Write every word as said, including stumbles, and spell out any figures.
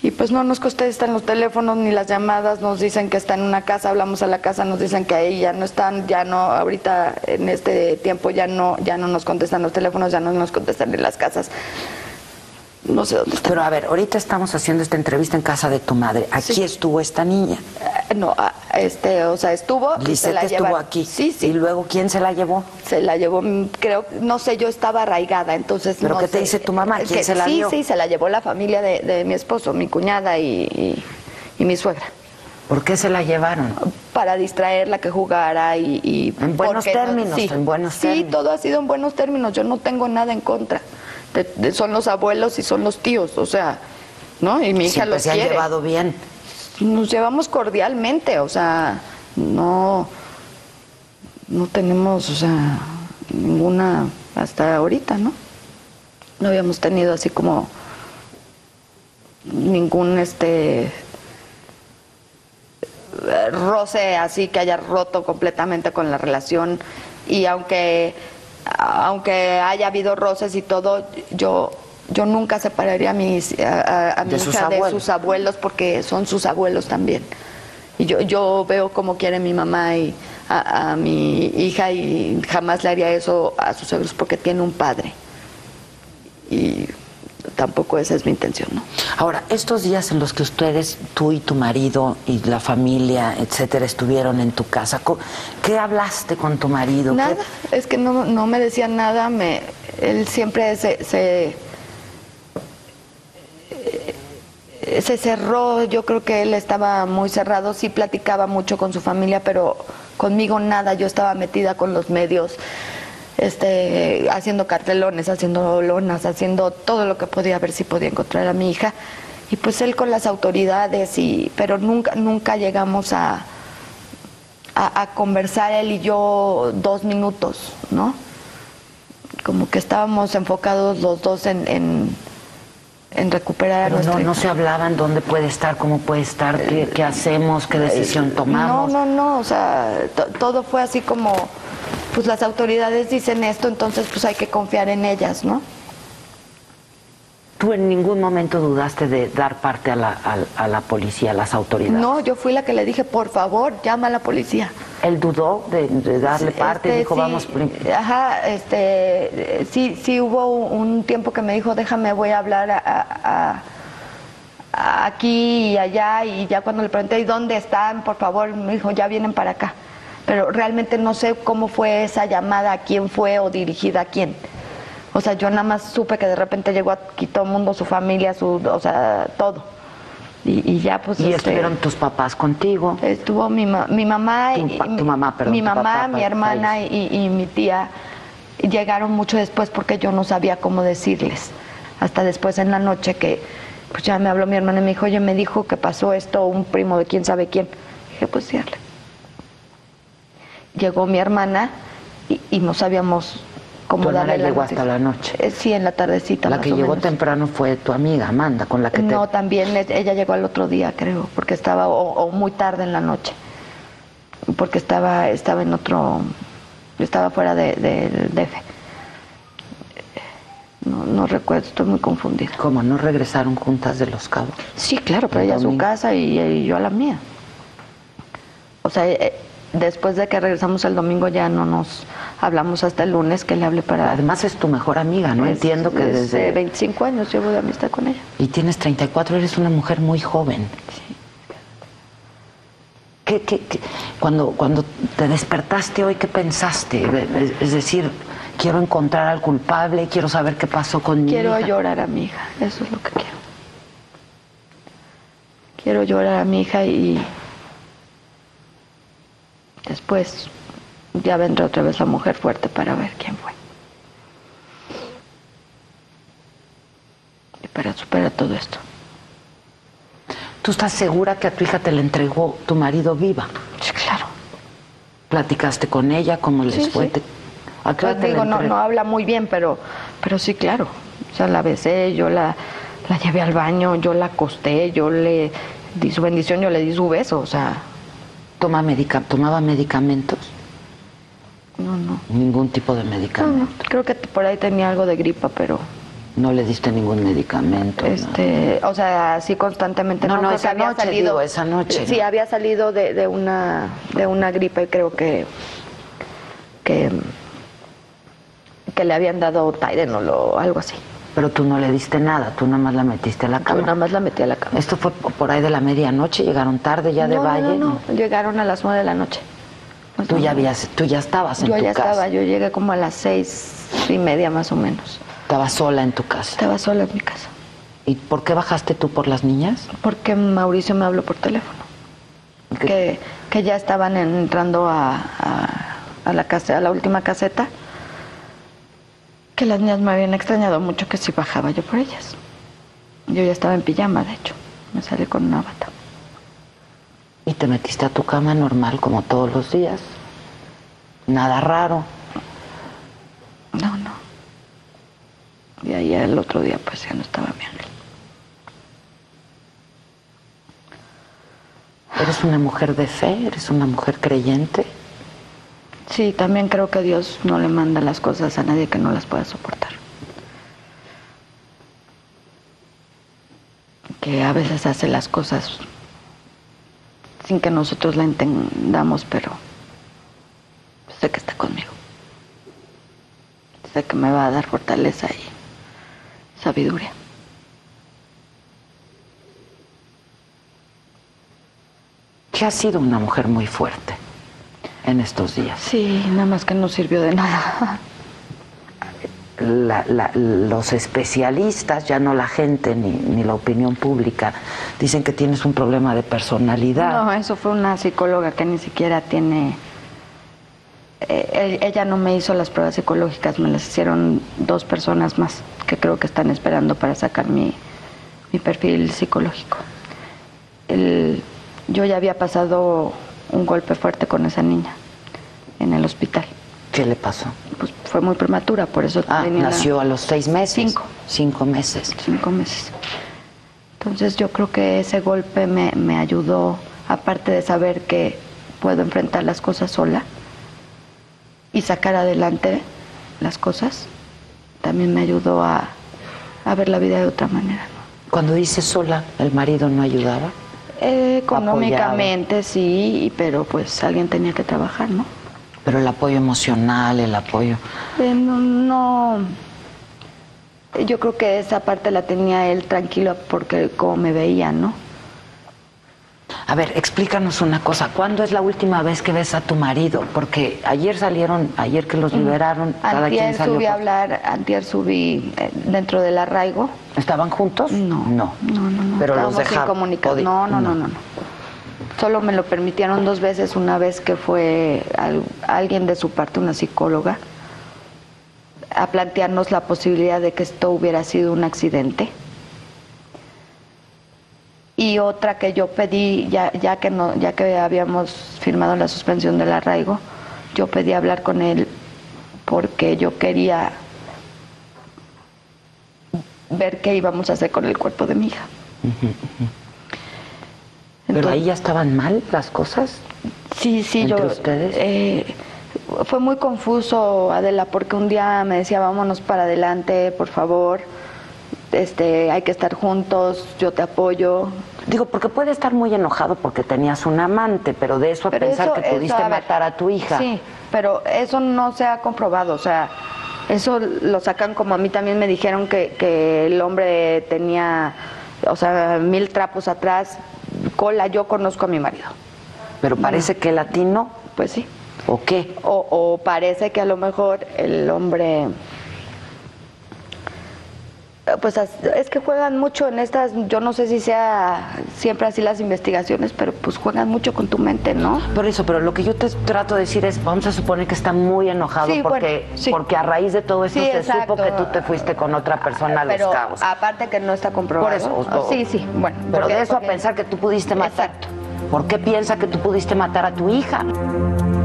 Y pues no nos contestan los teléfonos ni las llamadas, nos dicen que está en una casa, hablamos a la casa, nos dicen que ahí ya no están, ya no, ahorita en este tiempo ya no, ya no nos contestan los teléfonos, ya no nos contestan en las casas. No sé dónde está. Pero a ver, ahorita estamos haciendo esta entrevista en casa de tu madre. Aquí sí. Estuvo esta niña. Uh, no, uh, este, o sea, estuvo. Lisette estuvo llevaron. Aquí. Sí, sí. ¿Y luego quién se la llevó? Se la llevó, creo, no sé, yo estaba arraigada, entonces. ¿Pero no qué sé, te dice tu mamá? ¿Quién que, se la sí, dio? Sí, sí, se la llevó la familia de, de mi esposo, mi cuñada y, y, y mi suegra. ¿Por qué se la llevaron? Para distraerla, que jugara y... y en buenos términos, no, sí, en buenos sí, términos. Sí, todo ha sido en buenos términos, yo no tengo nada en contra. De, de, son los abuelos y son los tíos, o sea, ¿no? Y mi hija Siempre los se han quiere. llevado bien. Nos llevamos cordialmente, o sea, no... No tenemos, o sea, ninguna... Hasta ahorita, ¿no? No habíamos tenido así como... Ningún, este... roce así que haya roto completamente con la relación. Y aunque aunque haya habido roces y todo, yo yo nunca separaría a mis a, a mi de hija sus de sus abuelos, porque son sus abuelos también. Y yo yo veo cómo quiere mi mamá y a, a mi hija, y jamás le haría eso a sus abuelos porque tiene un padre. Y tampoco esa es mi intención, ¿no? Ahora, estos días en los que ustedes, tú y tu marido y la familia, etcétera, estuvieron en tu casa, ¿qué hablaste con tu marido? Nada, ¿Qué? Es que no, no me decía nada, me, él siempre se, se, se cerró, yo creo que él estaba muy cerrado, sí platicaba mucho con su familia, pero conmigo nada, yo estaba metida con los medios. Este, haciendo cartelones, haciendo lonas, haciendo todo lo que podía, ver si podía encontrar a mi hija, y pues él con las autoridades, y pero nunca nunca llegamos a, a, a conversar él y yo dos minutos, ¿no? Como que estábamos enfocados los dos en, en, en recuperar a Pero nuestra no, hija. no se hablaban dónde puede estar, cómo puede estar, qué, qué hacemos, qué decisión tomamos. No, no, no, o sea, to, todo fue así como, pues las autoridades dicen esto, entonces pues hay que confiar en ellas, ¿no? ¿Tú en ningún momento dudaste de dar parte a la, a, a la policía, a las autoridades? No, yo fui la que le dije, por favor, llama a la policía. ¿Él dudó de, de darle parte? Este, dijo, sí, vamos... Ajá, este, sí, sí hubo un tiempo que me dijo, déjame, voy a hablar a, a, a aquí y allá, y ya cuando le pregunté, ¿y dónde están? Por favor, me dijo, ya vienen para acá. Pero realmente no sé cómo fue esa llamada, a quién fue o dirigida a quién. O sea, yo nada más supe que de repente llegó aquí todo el mundo, su familia, su, o sea, todo. Y, y ya pues... ¿Y este, estuvieron tus papás contigo? Estuvo mi, ma, mi mamá... Tu, y, tu mamá, perdón. Mi mamá, papá, mi hermana y, y mi tía llegaron mucho después porque yo no sabía cómo decirles. Hasta después en la noche que pues ya me habló mi hermana y me dijo, oye, me dijo que pasó esto, un primo de quién sabe quién. Dije, pues sí, hazle. Llegó mi hermana y, y no sabíamos cómo ¿Tu darle hermana la llegó noticia. hasta la noche? Eh, sí, en la tardecita. La más que o llegó menos. temprano fue tu amiga Amanda, con la que te... No, también ella llegó al otro día, creo, porque estaba, o, o muy tarde en la noche, porque estaba, estaba en otro, estaba fuera de, de, del D F. No, no recuerdo, estoy muy confundida. ¿Cómo? ¿No regresaron juntas de Los Cabos? Sí, claro, pero ella a su casa y, y yo a la mía. O sea, eh, después de que regresamos el domingo ya no nos hablamos hasta el lunes, que le hablé para... Además es tu mejor amiga, ¿no? Es, Entiendo que es, desde... veinticinco años llevo de amistad con ella. Y tienes treinta y cuatro, eres una mujer muy joven. Sí. ¿Qué, qué, qué? Cuando, cuando te despertaste hoy, ¿qué pensaste? Es, es decir, quiero encontrar al culpable, quiero saber qué pasó con mi hija. Quiero llorar a mi hija, eso es lo que quiero. Quiero llorar a mi hija y... después ya vendrá otra vez la mujer fuerte para ver quién fue. Y para superar todo esto. ¿Tú estás segura que a tu hija te la entregó tu marido viva? Sí, claro. ¿Platicaste con ella? ¿Cómo les Sí, fue? sí. Te... ¿A qué hora Pues te digo, la no, entregó? no habla muy bien, pero, pero sí, claro. O sea, la besé, yo la, la llevé al baño, yo la acosté, yo le di su bendición, yo le di su beso, o sea... ¿Toma medica... ¿Tomaba medicamentos? No, no. Ningún tipo de No, medicamento. no. Creo que por ahí tenía algo de gripa, pero No le diste ningún medicamento. Este, ¿no? O sea, sí constantemente. No, no, no esa había noche, salido, digo, esa noche. Sí, ¿no? había salido de, de una de una gripe, creo que que que le habían dado Tylenol o algo así. Pero tú no le diste nada, tú nada más la metiste a la cama. Yo nada más la metí a la cama. Esto fue por ahí de la medianoche, llegaron tarde ya de no, Valle. No, no, no, llegaron a las nueve de la noche. Pues tú, no, ya habías, tú ya estabas en yo tu ya casa. Estaba, yo llegué como a las seis y media más o menos. ¿Estabas sola en tu casa? Estaba sola en mi casa. ¿Y por qué bajaste tú por las niñas? Porque Mauricio me habló por teléfono. Que, que ya estaban entrando a, a, a, la casa, a la última caseta. Que las niñas me habían extrañado mucho, que si bajaba yo por ellas. Yo ya estaba en pijama, de hecho. Me salí con una bata. ¿Y te metiste a tu cama normal como todos los días? Nada raro. No, no. Y ahí el otro día pues ya no estaba mi ángel. ¿Eres una mujer de fe? ¿Eres una mujer creyente? Sí, también creo que Dios no le manda las cosas a nadie que no las pueda soportar. Que a veces hace las cosas sin que nosotros la entendamos, pero sé que está conmigo. Sé que me va a dar fortaleza y sabiduría. Que has sido una mujer muy fuerte en estos días. Sí, nada más que no sirvió de nada. La, la, los especialistas, ya no la gente ni, ni la opinión pública, dicen que tienes un problema de personalidad. No, eso fue una psicóloga que ni siquiera tiene... Eh, ella no me hizo las pruebas psicológicas, me las hicieron dos personas más que creo que están esperando para sacar mi, mi perfil psicológico. El, yo ya había pasado un golpe fuerte con esa niña en el hospital. ¿Qué le pasó? Pues fue muy prematura, por eso ah, tenía nació la... a los seis meses. Cinco. Cinco meses. Cinco meses. Entonces yo creo que ese golpe me, me ayudó, aparte de saber que puedo enfrentar las cosas sola y sacar adelante las cosas, también me ayudó a, a ver la vida de otra manera, ¿no? Cuando dices sola, ¿el marido no ayudaba? Eh, económicamente Apoyaba. Sí, pero pues alguien tenía que trabajar, ¿no? Pero el apoyo emocional, el apoyo... Eh, no, no, yo creo que esa parte la tenía él tranquilo porque como me veía, ¿no? A ver, explícanos una cosa. ¿Cuándo es la última vez que ves a tu marido? Porque ayer salieron, ayer que los liberaron, cada antier quien salió... subí a por... hablar, antier subí eh, dentro del arraigo. ¿Estaban juntos? No, no, no, no, no. Pero los Estábamos dejaron. incomunicados. No, no, no, no, no. Solo me lo permitieron dos veces, una vez que fue al, alguien de su parte, una psicóloga, a plantearnos la posibilidad de que esto hubiera sido un accidente. Y otra que yo pedí, ya, ya, que no, ya que habíamos firmado la suspensión del arraigo, yo pedí hablar con él porque yo quería ver qué íbamos a hacer con el cuerpo de mi hija. Uh-huh, uh-huh. Entonces, ¿pero ahí ya estaban mal las cosas? Sí, sí, ¿entre yo... ustedes? Eh, fue muy confuso, Adela, porque un día me decía, vámonos para adelante, por favor, este, hay que estar juntos, yo te apoyo. Digo, porque puede estar muy enojado porque tenías un amante, pero de eso a pero pensar eso, que pudiste eso, a matar ver, a tu hija. Sí, pero eso no se ha comprobado, o sea, eso lo sacan como a mí también me dijeron que, que el hombre tenía, o sea, mil trapos atrás, cola, yo conozco a mi marido. Pero parece bueno, que latino. Pues sí. ¿O qué? O, o parece que a lo mejor el hombre... Pues es que juegan mucho en estas, yo no sé si sea siempre así las investigaciones, pero pues juegan mucho con tu mente, ¿no? Por eso, pero lo que yo te trato de decir es, vamos a suponer que está muy enojado sí, porque, bueno, sí. porque a raíz de todo esto sí, se exacto. supo que tú te fuiste con otra persona a pero Los Cabos. Aparte que no está comprobado. Por eso. Oh, sí, sí, bueno. Pero porque, de eso porque... a pensar que tú pudiste matar. Exacto. ¿Por qué piensa que tú pudiste matar a tu hija?